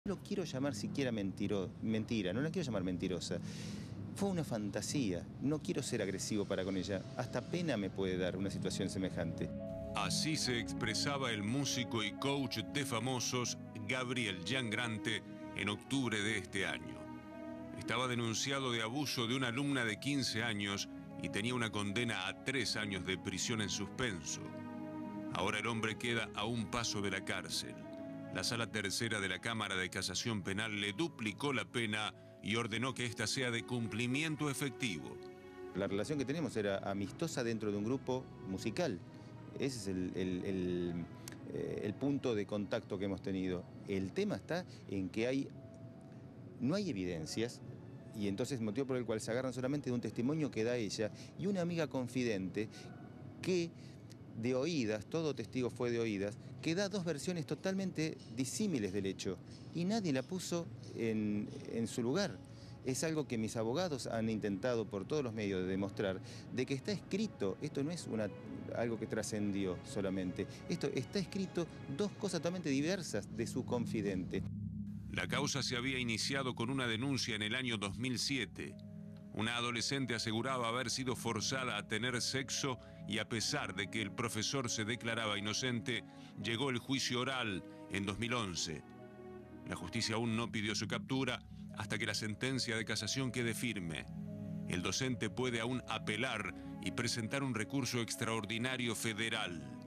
No lo quiero llamar siquiera mentira, no la quiero llamar mentirosa. Fue una fantasía, no quiero ser agresivo para con ella, hasta pena me puede dar una situación semejante. Así se expresaba el músico y coach de famosos Gabriel Giangrande en octubre de este año. Estaba denunciado de abuso de una alumna de 15 años y tenía una condena a 3 años de prisión en suspenso. Ahora el hombre queda a un paso de la cárcel. La Sala Tercera de la Cámara de Casación Penal le duplicó la pena y ordenó que ésta sea de cumplimiento efectivo. La relación que tenemos era amistosa dentro de un grupo musical. Ese es el punto de contacto que hemos tenido. El tema está en que no hay evidencias, y entonces motivo por el cual se agarran solamente de un testimonio que da ella y una amiga confidente que de oídas, todo testigo fue de oídas, que da dos versiones totalmente disímiles del hecho y nadie la puso en su lugar. Es algo que mis abogados han intentado por todos los medios de demostrar, de que está escrito, esto no es algo que trascendió solamente, esto está escrito dos cosas totalmente diversas de su confidente. La causa se había iniciado con una denuncia en el año 2007. Una adolescente aseguraba haber sido forzada a tener sexo y a pesar de que el profesor se declaraba inocente, llegó el juicio oral en 2011. La justicia aún no pidió su captura hasta que la sentencia de casación quede firme. El docente puede aún apelar y presentar un recurso extraordinario federal.